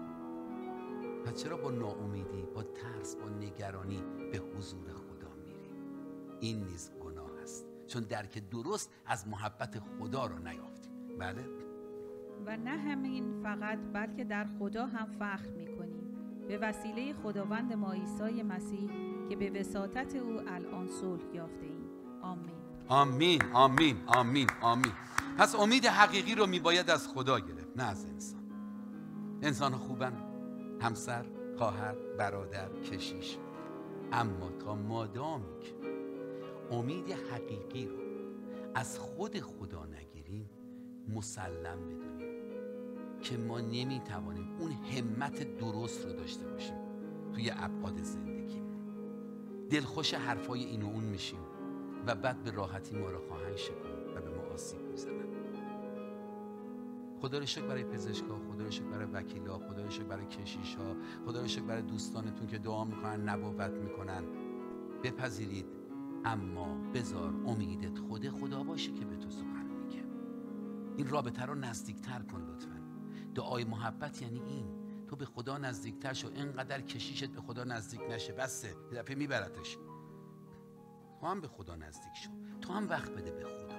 پس چرا با ناامیدی، با ترس، با نگرانی به حضور خدا میریم؟ این نیز گناه است، چون درک درست از محبت خدا رو نیافتیم. بله؟ و نه همین فقط، بلکه در خدا هم فخر میکنیم به وسیله خداوند ما عیسی مسیح که به وساطت او الان صلح یافته ایم. آمین. آمین. آمین. آمین. آمین. پس امید حقیقی رو میباید از خدا گرفت، نه از انسان. انسان خوبن، همسر، خواهر، برادر، کشیش، اما تا مادامی که امید حقیقی رو از خود خدا نگیریم، مسلم بدونیم که ما نمیتوانیم اون همت درست رو داشته باشیم توی ابعاد زندگیمون. دلخوش حرفای این و اون میشیم و بعد به راحتی ما رو خواهند شکن و به ما آسیب میزنن. خدا رو شکر برای پزشکا، خدا رو شکر برای وکیلا، خدا رو شکر برای کشیشا، خدا رو شکر برای دوستانتون که دعا میکنن، نبوت میکنن. بپذیرید، اما بذار امیدت خود خدا باشه که به تو سخن میگه. این رابطه رو نزدیکتر کن لطفا. دعای محبت یعنی این، تو به خدا نزدیکتر شو، اینقدر کشیشت به خدا نزدیک نشه، بسه، یه دفعه میبرتش. تو هم به خدا نزدیک شو، تو هم وقت بده به خدا.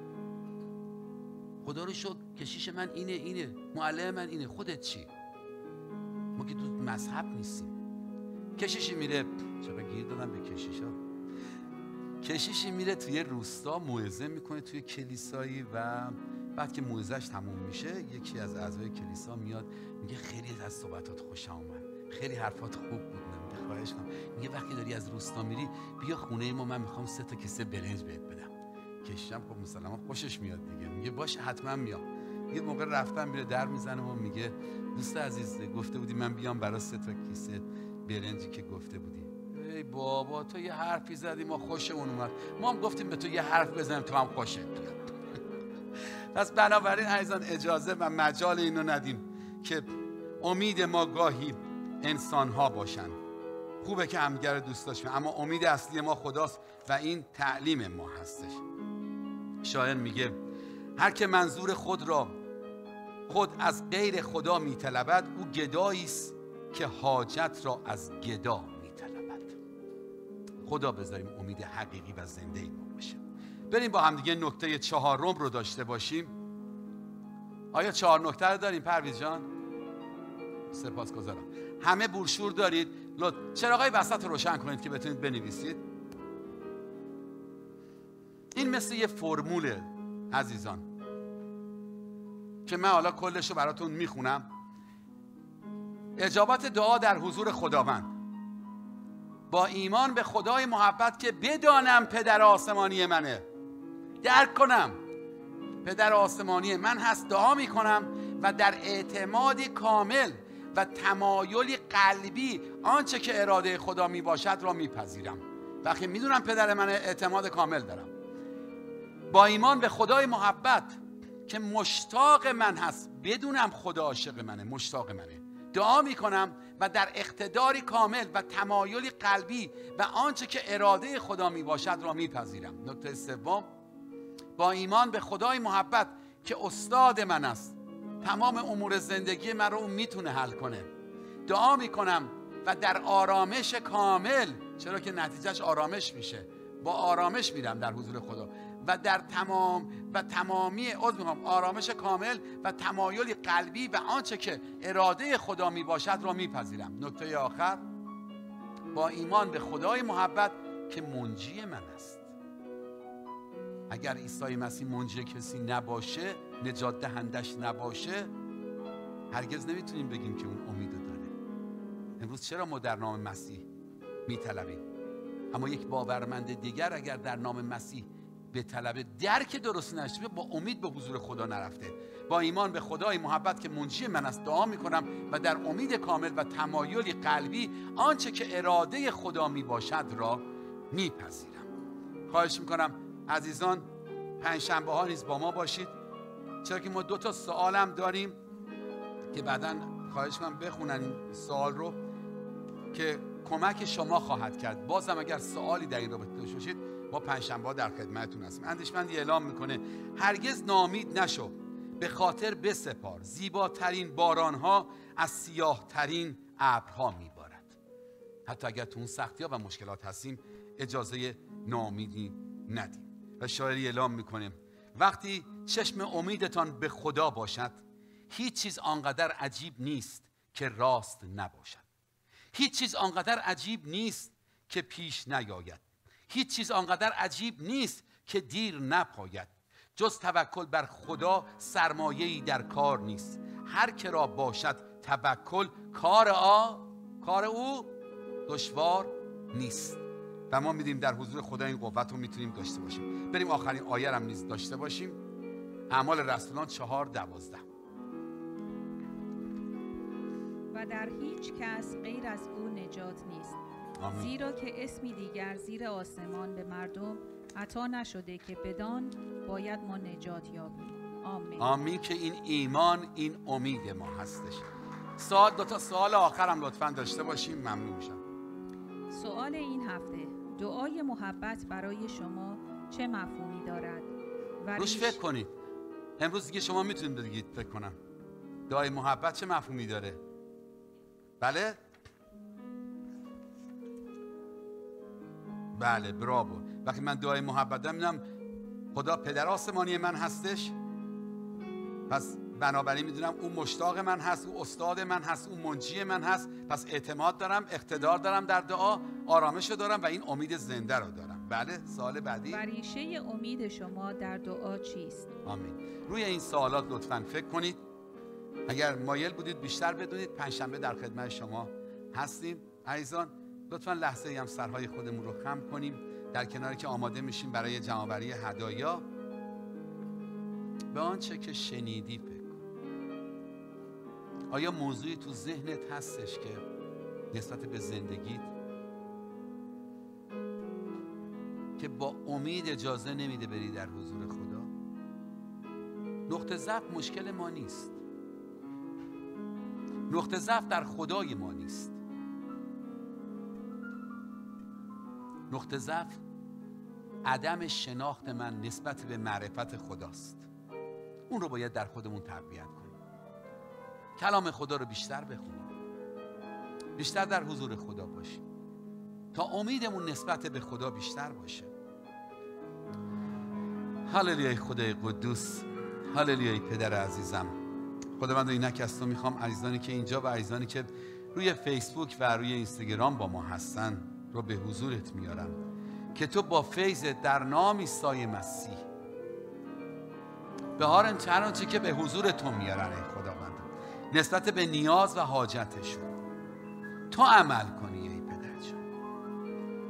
خدا رو شکر کشیش من اینه، معلم من اینه، خودت چی؟ ما که تو مذهب نیستیم. کشیشی میره، چرا گیر دادم به کشیشا، کشیشی میره توی روستا موعظه میکنه توی کلیسایی و بعد که موعظه‌اش تموم میشه یکی از اعضای کلیسا میاد میگه خیلی از صحبتات خوشم اومد، خیلی حرفات خوب بود. میگه خواهش کنم، میگه وقتی داری از روستا میری بیا خونه ما، من میخوام 3 کیسه برنج بهت بدم. کشیشم خب مسلما خوشش میاد دیگه، میگه باشه حتما میام. یه موقع رفتم میره در میزنه و میگه دوست عزیز گفته بودی من بیام برای 3 کیسه برنجی که گفته بودی. ای بابا تو یه حرفی زدی ما خوشمون اومد، ما هم گفتیم به تو یه حرف بزنیم تو هم خوشت بیاد. پس بنابراین عزیزان اجازه و مجال اینو ندیم که امید ما گاهی انسان ها باشن. خوبه که همدیگر دوست داشتیم، اما امید اصلی ما خداست و این تعلیم ما هستش. شاعر میگه هر که منظور خود را خود از غیر خدا میطلبد، او گدایی است که حاجت را از گدا میطلبد. خدا بذاریم امید حقیقی و زنده ای ما باشه. بریم با هم دیگه نکته 4 رو داشته باشیم. آیا 4 نکته رو داریم پرویز جان؟ سپاسگزارم. همه بروشور دارید؟ چراغای وسط رو روشن کنید که بتونید بنویسید. این مثل یه فرموله عزیزان که من حالا کلش رو براتون میخونم. اجابت دعا در حضور خداوند. با ایمان به خدای محبت که بدانم پدر آسمانی منه، درک کنم پدر آسمانی من هست، دعا میکنم و در اعتمادی کامل و تمایلی قلبی آنچه که اراده خدا می باشد را میپذیرم. وقتی میدونم پدر من، اعتماد کامل دارم. با ایمان به خدای محبت که مشتاق من هست، بدونم خدا عاشق منه، مشتاق منه، دعا میکنم و در اقتداری کامل و تمایلی قلبی و آنچه که اراده خدا می باشد را میپذیرم. نکته سوم، با ایمان به خدای محبت که استاد من است، تمام امور زندگی من رو میتونه حل کنه، دعا میکنم و در آرامش کامل، چرا که نتیجهش آرامش میشه، با آرامش میرم در حضور خدا و در تمامی آرامش کامل و تمایل قلبی و آنچه که اراده خدا می باشد را میپذیرم. نکته آخر، با ایمان به خدای محبت که منجی من است. اگر عیسی مسیح منجی کسی نباشه، نجات دهندش نباشه، هرگز نمیتونیم بگیم که اون امیدو داره. امروز چرا ما در نام مسیح میطلبیم؟ اما یک باورمند دیگر اگر در نام مسیح به طلب درک درست نشده، با امید به حضور خدا نرفته. با ایمان به خدای محبت که منجی من است دعا میکنم و در امید کامل و تمایلی قلبی آنچه که اراده خدا می باشد را میپذیرم. خواهش میکنم عزیزان پنجشنبه ها نیز با ما باشید، چرا که ما 2 سوالم داریم که بعداً خواهش کنم بخونن این سوال رو که کمک شما خواهد کرد. بازم اگر سوالی در این رابطه داشته باشید، ما پنجشنبه در خدمتتون هستیم. اندیشمندی اعلام میکنه هرگز ناامید نشو، به خاطر بسپار، زیباترین بارانها از سیاهترین ابرها میبارد. حتی اگر تو اون سختی‌ها و مشکلات هستیم، اجازه ناامیدی ندیم. و شاعری اعلام میکنه وقتی چشم امیدتان به خدا باشد، هیچ چیز آنقدر عجیب نیست که راست نباشد. هیچ چیز آنقدر عجیب نیست که پیش نیاید. هیچ چیز آنقدر عجیب نیست که دیر نپاید. جز توکل بر خدا سرمایه‌ای در کار نیست. هر که را باشد توکل، کار او دشوار نیست. و ما میدیم در حضور خدا این قوت رو میتونیم داشته باشیم. بریم آخرین آیه هم نیز داشته باشیم. اعمال رسولان 4:12. و در هیچ کس غیر از او نجات نیست. آمین. زیرا که اسمی دیگر زیر آسمان به مردم عطا نشده که بدان باید ما نجات یابیم. آمین. آمین. که این ایمان، این امید ما هستش. 2 سوال آخرم لطفاً داشته باشیم، ممنون میشم. سوال این هفته، دعای محبت برای شما چه مفهومی دارد؟ روش فکر کنید. امروز دیگه شما میتونید بگید، فکر کنم دعای محبت چه مفهومی داره؟ بله؟ بله، براو. وقتی من دعای محبت دارم، میدونم خدا پدر آسمانی من هستش، پس بنابراین میدونم اون مشتاق من هست، اون استاد من هست، اون منجی من هست. پس اعتماد دارم، اقتدار دارم در دعا، آرامش دارم و این امید زنده رو دارم. بله، سوال بعدی. ریشه امید شما در دعا چیست؟ آمین. روی این سوالات لطفاً فکر کنید. اگر مایل بودید بیشتر بدونید، پنجشنبه در خدمت شما هستیم. عزیزان لطفاً لحظه‌ای هم سرهای خودمون رو خم کنیم در کناری که آماده میشیم برای جمع‌آوری هدایا. به آنچه که شنیدی فکر کن. آیا موضوعی تو ذهنت هستش که نسبت به زندگیت که با امید اجازه نمیده بری در حضور خدا؟ نقطه ضعف مشکل ما نیست. نقطه ضعف در خدای ما نیست. نقطه ضعف عدم شناخت من نسبت به معرفت خداست. اون رو باید در خودمون تقویت کنیم. کلام خدا رو بیشتر بخونیم، بیشتر در حضور خدا باشیم تا امیدمون نسبت به خدا بیشتر باشه. هللویا خدای قدوس، هللویا پدر عزیزم. خداوند اینک از تو میخوام عزیزانی که اینجا و عزیزانی که روی فیسبوک و روی اینستاگرام با ما هستن رو به حضورت میارم که تو با فیض در نام عیسی مسیح به هر آنچه که به حضور تو میارن ای خداوند نسبت به نیاز و حاجتشون تو عمل کنی ای پدر جان.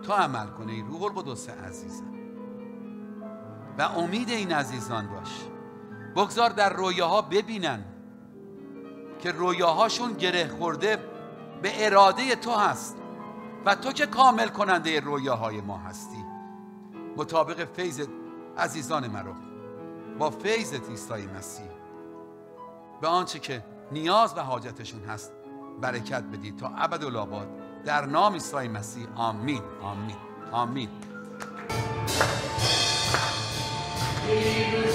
تا عمل کنه ای روح القدس عزیزم. و امید این عزیزان باش. بگذار در رویاها ببینن که رویاهاشون گره خورده به اراده تو هست و تو که کامل کننده رویاهای ما هستی. مطابق فیض عزیزان مرا با فیضت عیسی مسیح به آنچه که نیاز و حاجتشون هست برکت بدید تا ابدالآباد در نام عیسی مسیح. آمین آمین آمین.